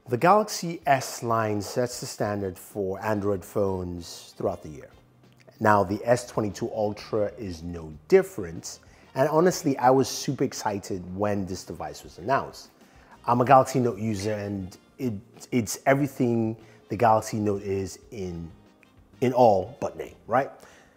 The Galaxy S line sets the standard for Android phones throughout the year. Now, the S22 Ultra is no different, and honestly, I was super excited when this device was announced. I'm a Galaxy Note user, and it's everything the Galaxy Note is in all but name, right?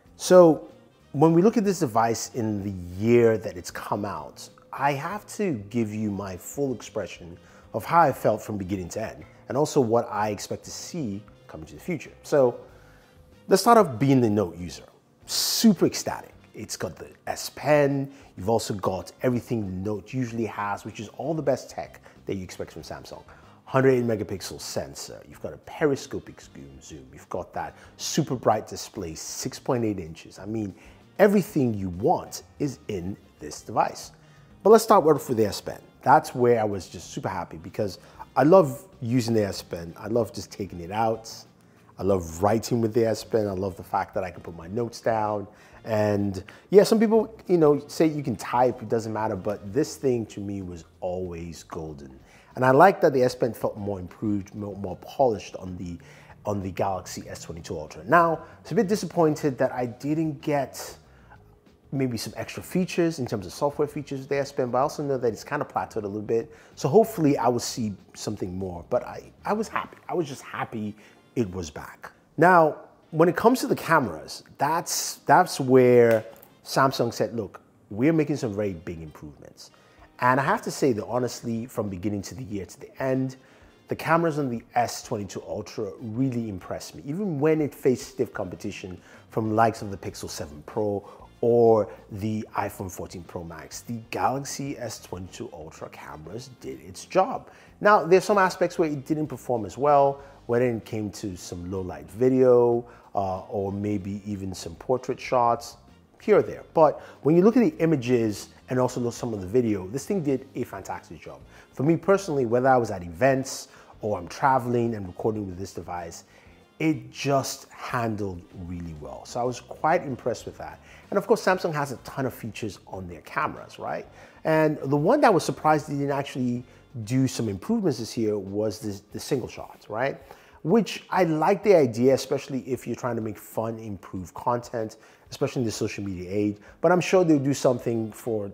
So when we look at this device in the year that it's come out, I have to give you my full expression of how I felt from beginning to end, and also what I expect to see coming to the future. So let's start off being the Note user. Super ecstatic. It's got the S Pen. You've also got everything the Note usually has, which is all the best tech that you expect from Samsung. 108 megapixel sensor. You've got a periscopic zoom. You've got that super bright display, 6.8 inches. I mean, everything you want is in this device. But let's start with the S Pen. That's where I was just super happy because I love using the S Pen. I love just taking it out. I love writing with the S Pen. I love the fact that I can put my notes down. And yeah, some people, say you can type, it doesn't matter, but this thing to me was always golden. And I like that the S Pen felt more improved, more polished on the Galaxy S22 Ultra. Now, I was a bit disappointed that I didn't get maybe some extra features in terms of software features with the S Pen, but I also know that it's kind of plateaued a little bit. So hopefully I will see something more, but I was happy. I was just happy it was back. Now, when it comes to the cameras, that's where Samsung said, look, we're making some very big improvements. And I have to say that honestly, from beginning to the year to the end, the cameras on the S22 Ultra really impressed me, even when it faced stiff competition from likes of the Pixel 7 Pro or the iPhone 14 Pro Max. The Galaxy S22 Ultra cameras did its job. Now, there's some aspects where it didn't perform as well, whether it came to some low light video or maybe even some portrait shots here or there. But when you look at the images and also look at some of the video, this thing did a fantastic job. For me personally, whether I was at events or I'm traveling and recording with this device, it just handled really well. So I was quite impressed with that. And of course, Samsung has a ton of features on their cameras, right? And the one that was surprised they didn't actually do some improvements this year was the single shots, right? Which I like the idea, especially if you're trying to make fun, improve content, especially in the social media age. But I'm sure they'll do something for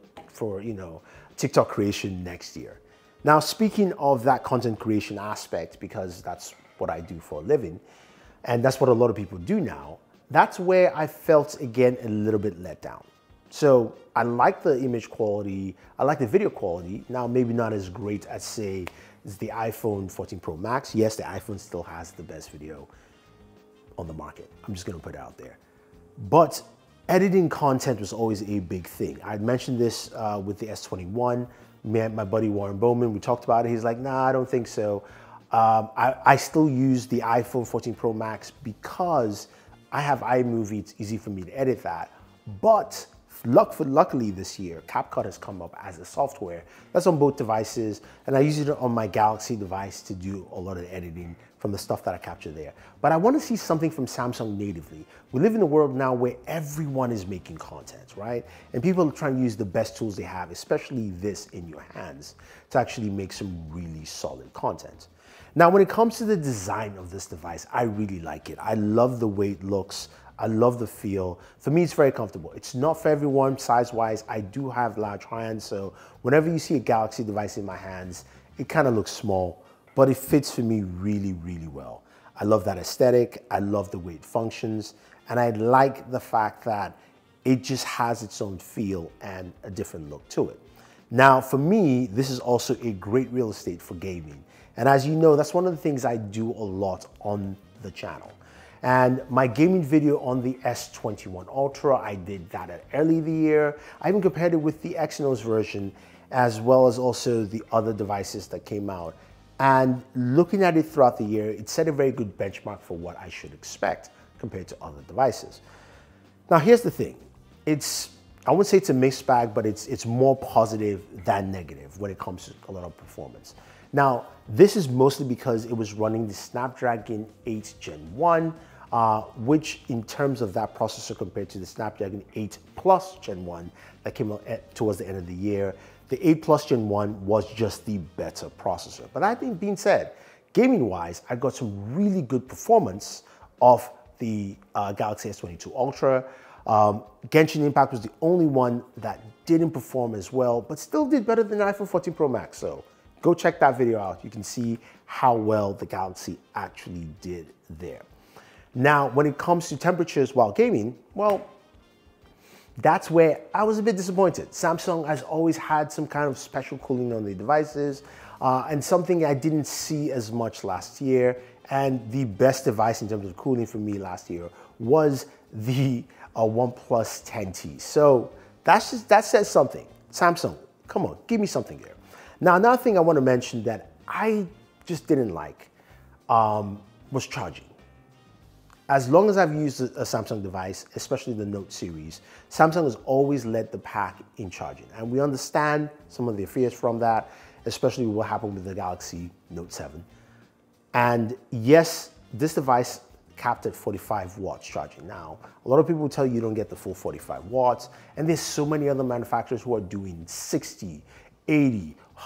TikTok creation next year. Now, speaking of that content creation aspect, because that's what I do for a living, and that's what a lot of people do now, that's where I felt, again, a little bit let down. So I like the image quality, I like the video quality, now maybe not as great as, say, the iPhone 14 Pro Max. Yes, the iPhone still has the best video on the market. I'm just gonna put it out there. But editing content was always a big thing. I mentioned this with the S21. My buddy Warren Bowman, we talked about it. He's like, nah, I don't think so. I still use the iPhone 14 Pro Max because I have iMovie. It's easy for me to edit that. But luckily this year, CapCut has come up as a software that's on both devices, and I use it on my Galaxy device to do a lot of the editing from the stuff that I capture there. But I want to see something from Samsung natively. We live in a world now where everyone is making content, right? And people are trying to use the best tools they have, especially this in your hands, to actually make some really solid content. Now, when it comes to the design of this device, I really like it. I love the way it looks. I love the feel. For me, it's very comfortable. It's not for everyone size-wise. I do have large hands, so whenever you see a Galaxy device in my hands, it kind of looks small, but it fits for me really, really well. I love that aesthetic. I love the way it functions, and I like the fact that it just has its own feel and a different look to it. Now, for me, this is also a great real estate for gaming. And as you know, that's one of the things I do a lot on the channel. And my gaming video on the S21 Ultra, I did that early in the year. I even compared it with the Exynos version, as well as also the other devices that came out. And looking at it throughout the year, it set a very good benchmark for what I should expect compared to other devices. Now, here's the thing. I wouldn't say it's a mixed bag, but it's more positive than negative when it comes to a lot of performance. Now, this is mostly because it was running the Snapdragon 8 Gen 1, which in terms of that processor compared to the Snapdragon 8 Plus Gen 1 that came out towards the end of the year, the 8 Plus Gen 1 was just the better processor. But that being said, gaming wise, I got some really good performance of the Galaxy S22 Ultra. Genshin Impact was the only one that didn't perform as well, but still did better than the iPhone 14 Pro Max. So go check that video out. You can see how well the Galaxy actually did there. Now, when it comes to temperatures while gaming, well, that's where I was a bit disappointed. Samsung has always had some kind of special cooling on the devices, and something I didn't see as much last year. And the best device in terms of cooling for me last year was the OnePlus 10T. So that says something. Samsung, come on, give me something there. Now, another thing I want to mention that I just didn't like was charging. As long as I've used a Samsung device, especially the Note series, Samsung has always led the pack in charging. And we understand some of the fears from that, especially what happened with the Galaxy Note 7. And yes, this device capped at 45 watts charging. Now, a lot of people will tell you don't get the full 45 watts, and there's so many other manufacturers who are doing 60, 80,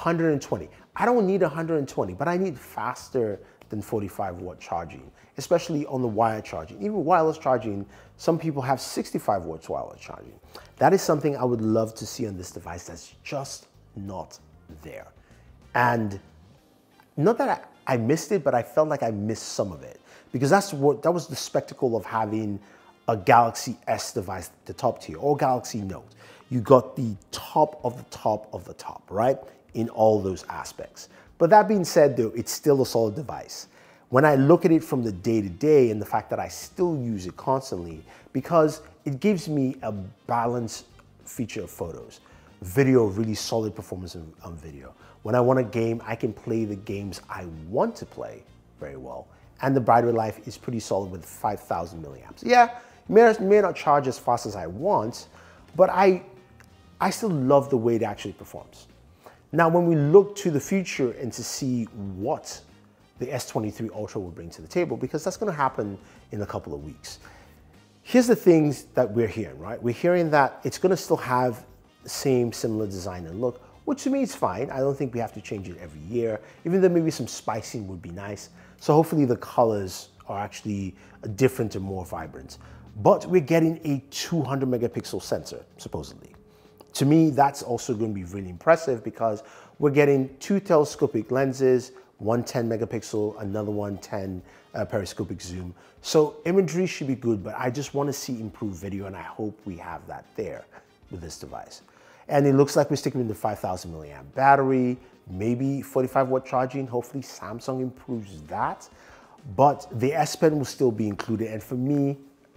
120. I don't need 120, but I need faster than 45 watt charging, especially on the wired charging. Even wireless charging, some people have 65 watts wireless charging. That is something I would love to see on this device that's just not there. And not that I missed it, but I felt like I missed some of it, because that was the spectacle of having a Galaxy S device, the top tier, or Galaxy Note. You got the top of the top of the top, right? In all those aspects. But that being said, though, it's still a solid device. When I look at it from the day-to-day and the fact that I still use it constantly, because it gives me a balanced feature of photos, video, really solid performance on video. When I want to game, I can play the games I want to play very well. And the battery life is pretty solid with 5,000 milliamps. Yeah, it may not charge as fast as I want, but I still love the way it actually performs. Now, when we look to the future and to see what the S23 Ultra will bring to the table, because that's going to happen in a couple of weeks. Here's the things that we're hearing, right? We're hearing that it's going to still have the same similar design and look, which to me is fine. I don't think we have to change it every year, even though maybe some spicing would be nice. So hopefully the colors are actually different and more vibrant. But we're getting a 200 megapixel sensor, supposedly. To me, that's also going to be really impressive because we're getting two telescopic lenses, one 10 megapixel, another one 10 periscopic zoom. So imagery should be good, but I just want to see improved video, and I hope we have that there with this device. And it looks like we're sticking with the 5,000 milliamp battery, maybe 45 watt charging. Hopefully Samsung improves that, but the S Pen will still be included. And for me,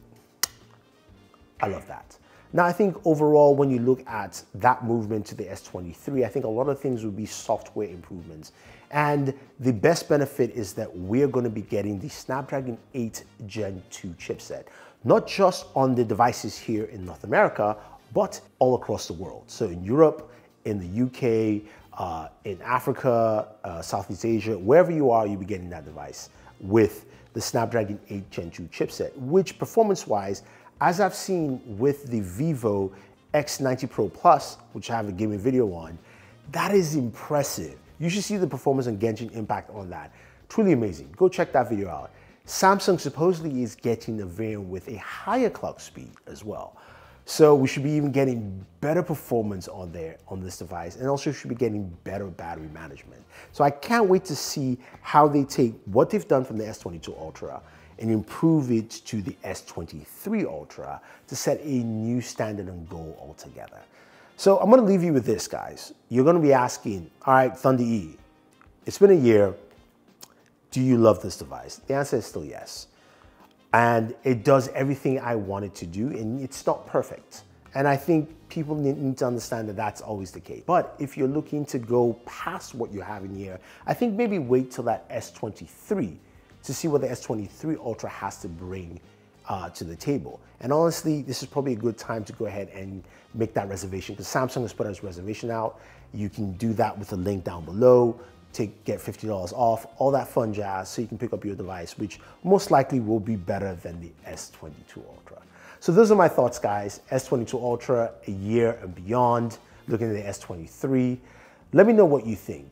I love that. Now, I think overall, when you look at that movement to the S23, I think a lot of things will be software improvements. And the best benefit is that we're going to be getting the Snapdragon 8 Gen 2 chipset, not just on the devices here in North America, but all across the world. So in Europe, in the UK, in Africa, Southeast Asia, wherever you are, you'll be getting that device with the Snapdragon 8 Gen 2 chipset, which performance-wise, as I've seen with the Vivo X90 Pro Plus, which I have a gaming video on, that is impressive. You should see the performance on Genshin Impact on that. Truly amazing. Go check that video out. Samsung supposedly is getting a variant with a higher clock speed as well. So we should be even getting better performance on this device, and also should be getting better battery management. So I can't wait to see how they take what they've done from the S22 Ultra and improve it to the S23 Ultra to set a new standard and goal altogether. So I'm gonna leave you with this, guys. You're gonna be asking, all right, Thunder E, it's been a year. Do you love this device? The answer is still yes. And it does everything I want it to do, and it's not perfect. And I think people need to understand that that's always the case. But if you're looking to go past what you have in here, I think maybe wait till that S23 to see what the S23 Ultra has to bring to the table. And honestly, this is probably a good time to go ahead and make that reservation, because Samsung has put its reservation out. You can do that with the link down below. Get $50 off, all that fun jazz, so you can pick up your device, which most likely will be better than the S22 Ultra. So those are my thoughts, guys. S22 Ultra, a year and beyond, looking at the S23. Let me know what you think.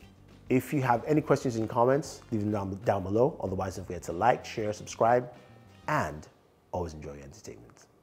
If you have any questions and comments, leave them down below. Otherwise, don't forget to like, share, subscribe, and always enjoy your entertainment.